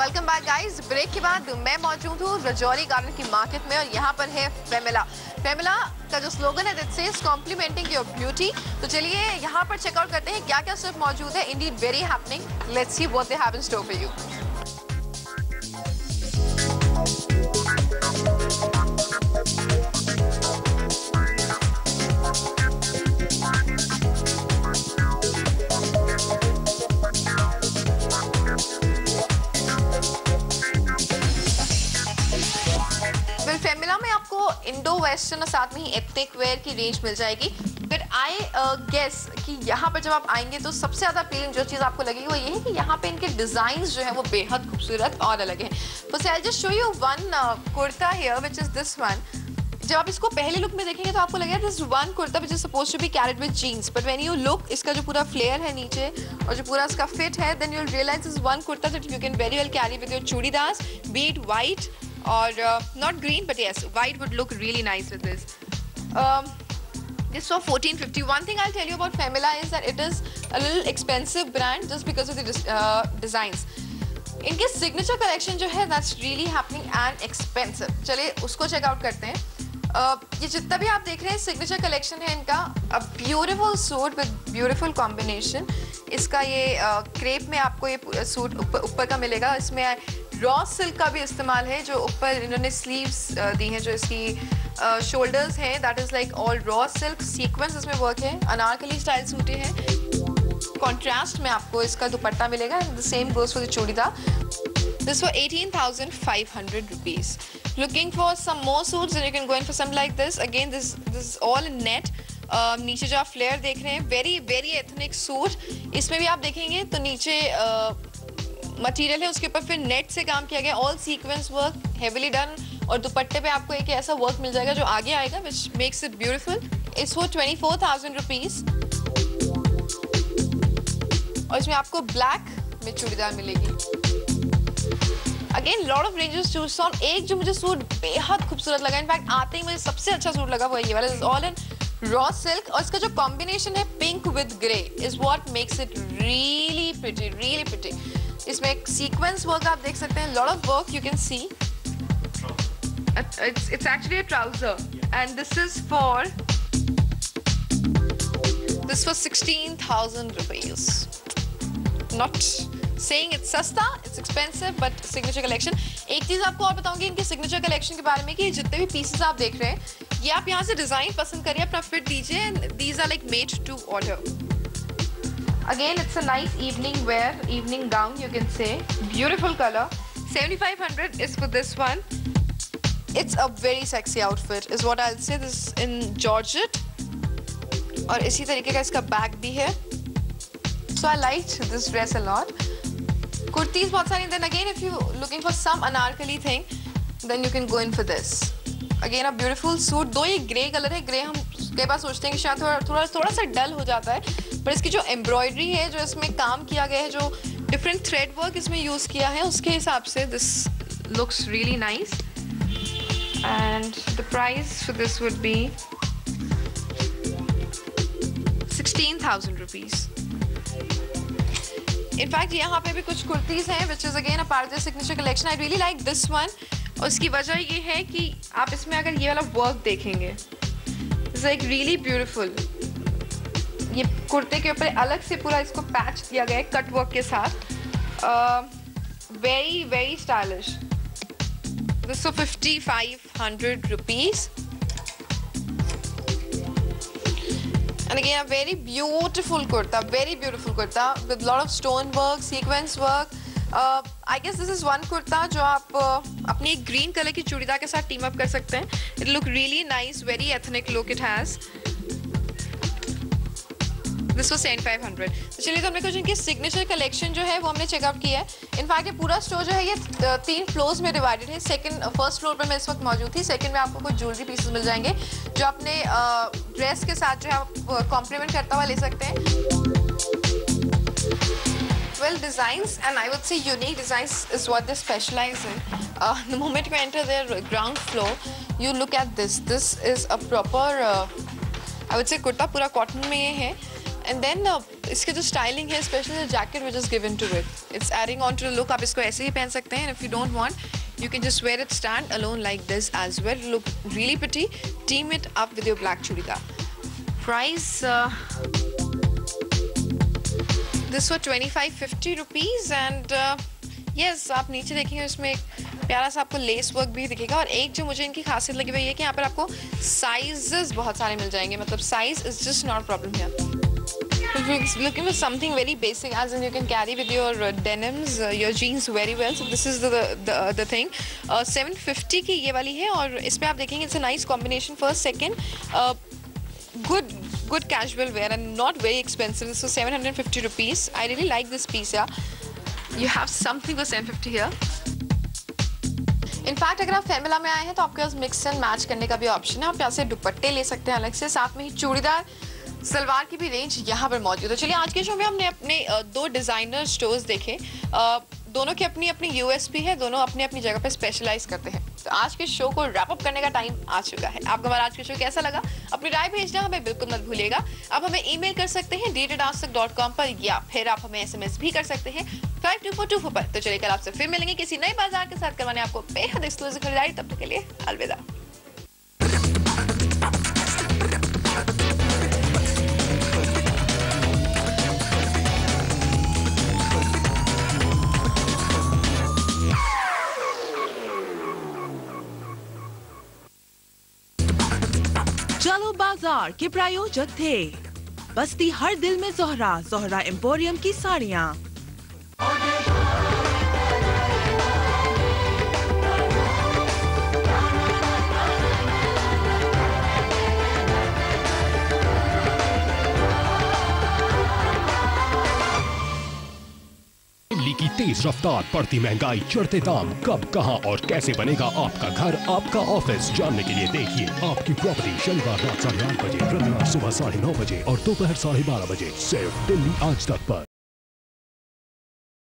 Welcome back guys. Break के बाद मैं मौजूद हूँ रजौरी गार्डन की मार्केट में और यहाँ पर है फेमिला। फेमिला का जो स्लोगन है that says complimenting your beauty. तो चलिए यहाँ पर चेकआउट करते हैं क्या क्या सिर्फ मौजूद है। Indeed very happening. Let's see what they have in store for you. फेमिला में आपको इंडो वेस्टर्न और साथ में ही एथनिक वेयर की रेंज मिल जाएगी। बट आई गेस कि यहाँ पर जब आप आएंगे तो सबसे ज़्यादा अपीलिंग जो चीज़ आपको लगेगी वो ये है कि यहाँ पे इनके डिज़ाइंस जो है वो बेहद खूबसूरत और अलग है। First I just show you one kurta here which is this one. जब आप इसको पहले लुक में देखेंगे तो आपको लगेगा this one kurta which is supposed to be carried with jeans, but when you look इसका जो पूरा फ्लेयर है नीचे और जो पूरा इसका फिट है, then you will realise this one kurta that you can very well carry with your churidars, be it white or not green, but yes, white would look really nice with this. This for 1450. One thing I'll tell you about Femila is that it is a little expensive brand just because of the designs. इनके signature collection जो है that's really happening and expensive. चलिए उसको check out करते हैं। ये जितना भी आप देख रहे हैं सिग्नेचर कलेक्शन है इनका, a beautiful suit with beautiful combination. इसका ये क्रेप में आपको ये सूट ऊपर का मिलेगा। इसमें रॉ सिल्क का भी इस्तेमाल है, जो ऊपर इन्होंने स्लीव्स दी हैं, जो इसकी शोल्डर्स हैं that is like all raw silk. Sequence इसमें वर्क है, अनारकली स्टाइल सूटे हैं। कॉन्ट्रास्ट में आपको इसका दुपट्टा मिलेगा and the same goes for the churidar. This for 18,500 rupees. Looking for some more suits and you can go in for something like this. Again, this is all in net. नीचे जो आप flare देख रहे हैं वेरी वेरी एथनिक सूट। इसमें भी आप देखेंगे तो नीचे मटेरियल है, उसके ऊपर फिर नेट से काम किया गया, all sequence work heavily done. और दुपट्टे पे आपको एक ऐसा वर्क मिल जाएगा जो आगे आएगा which makes it beautiful. It's for 24,000 rupees और इसमें आपको ब्लैक में चूड़ीदार मिलेगी। Again lot of ranges choose on. एक जो मुझे सूट बेहद खूबसूरत लगा, इनफैक्ट आते ही मुझे सबसे अच्छा सूट लगा वो ये वाला, is all in raw silk और इसका जो कॉम्बिनेशन है pink with grey is what makes it really pretty, really pretty. इसमें एक सीक्वेंस वर्क आप देख सकते हैं, lot of work you can see. It's actually a trouser and this is for 16,000 rupees. Not saying it's सस्ता, it's expensive, but signature collection. एक चीज़ आपको और बताऊंगी इनके signature collection के बारे में कि जितने भी pieces आप देख रहे हैं ये आप यहाँ से डिज़ाइन पसंद करिए, अपना फिट दीजिए। These are like made to order. Again, it's a nice evening wear, evening gown you can say. Beautiful color. 7,500 is for this one. It's a very sexy outfit is what I'll say. This is in Georgette. और इसी तरीके का इसका bag भी है। So I liked this dress a lot. Kurtis बहुत सारी। Then again, if you looking for some anarkali thing, then you can go in for this. Again, a beautiful suit. दो ये ग्रे कलर है। ग्रे हम कई बार सोचते हैं कि शायद थोड़ा सा डल हो जाता है, पर इसकी जो एम्ब्रॉयडरी है, जो इसमें काम किया गया है, जो डिफरेंट थ्रेड वर्क इसमें यूज़ किया है, उसके हिसाब से this looks really nice. And the price for this would be 16,000 rupees. In fact यहाँ पे भी कुछ कुर्तीज़ हैं which is again a part of the signature collection. I really like this one और उसकी वजह ये है कि आप इसमें अगर ये वाला वर्क देखेंगे इट्स लाइक रियली ब्यूटीफुल। ये कुर्ते के ऊपर अलग से पूरा इसको पैच दिया गया है कट वर्क के साथ। Very very stylish. This for 5,500 rupees. And again a very beautiful kurta with lot of stone work, sequence work. I guess this is one kurta जो आप अपनी ग्रीन कलर की चूड़ीदार के साथ टीम अप कर सकते हैं। It look really nice, very ethnic look it has. This was 7,500. तो चलिए तो हमने कुछ इनकी सिग्नेचर कलेक्शन जो है वो हमने चेकआउट किया है। इनफैक्ट ये पूरा स्टोर जो है ये 3 फ्लोर्स में डिवाइडेड है। फर्स्ट फ्लोर पर मैं इस वक्त मौजूद थी, सेकंड में आपको कुछ ज्वेलरी पीसेस मिल जाएंगे जो अपने ड्रेस के साथ जो है आप कॉम्प्लीमेंट करता हुआ ले सकते हैं। Well, designs and I would say unique designs is what they specialize in. The moment you enter their ground floor, you look at this. This is a proper, I would say kurta, पूरा cotton में ये है and then इसके जो styling है, specially jacket which is given to it, it's adding on to the look. आप इसको ऐसे ही पहन सकते हैं. If you don't want, you can just wear it stand alone like this as well. Look really pretty. Team it up with your black chudidar. Price this for 25-50 rupees and yes, आप नीचे देखेंगे इसमें एक प्यारा सा आपको lace work भी दिखेगा. और एक जो मुझे इनकी खासियत लगी हुई है कि यहाँ पर आपको साइजेस बहुत सारे मिल जाएंगे. मतलब size is just not problem here. If you're looking for something very basic, as in you can carry with your denims, your jeans very well. So this is the thing. 750 की ये वाली है और इस पे आप देखेंगे it's a nice combination. First, second, good casual wear and not very expensive. So 750 rupees. I really like this piece. Yeah, you have something for 750 here. In fact अगर आप फेमिला में आए हैं तो आपके पास मिक्स एंड मैच करने का भी ऑप्शन है. आप यहाँ से दुपट्टे ले सकते हैं अलग से, साथ में ही चूड़ीदार सलवार की भी रेंज यहाँ पर मौजूद है. तो चलिए आज के शो में हमने अपने दो डिज़ाइनर स्टोर्स देखे. दोनों की अपनी अपनी यूएसपी है, दोनों अपनी अपनी जगह पे स्पेशलाइज करते हैं. तो आज के शो को रैप अप करने का टाइम आ चुका है. आपको हमारा आज के शो कैसा लगा? अपनी राय भेजना हमें बिल्कुल मत भूलिएगा. आप हमें ईमेल कर सकते हैं dtask@com पर, या फिर आप हमें SMS भी कर सकते हैं 52424 पर. तो चलिए कल आपसे फिर मिलेंगे किसी नए बाजार के साथ करवाने आपको बेहद एक्सक्लूसिव खरीदारी. तब तक के लिए अलविदा. चलो बाजार के प्रायोजक थे बस्ती हर दिल में जोहरा एम्पोरियम की साड़ियाँ. दिल्ली की तेज रफ्तार, बढ़ती महंगाई, चढ़ते दाम, कब कहां और कैसे बनेगा आपका घर, आपका ऑफिस, जानने के लिए देखिए आपकी प्रॉपर्टी शनिवार रात 8:30 बजे, रविवार सुबह 9:30 बजे और दोपहर 12:30 बजे, सिर्फ दिल्ली आज तक पर.